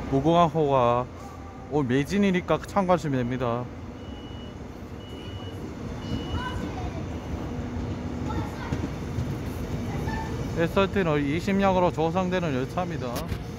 무궁화 호가 오늘 매진이니까 참가하시면 됩니다. SRT는 20량으로 조성되는 열차입니다.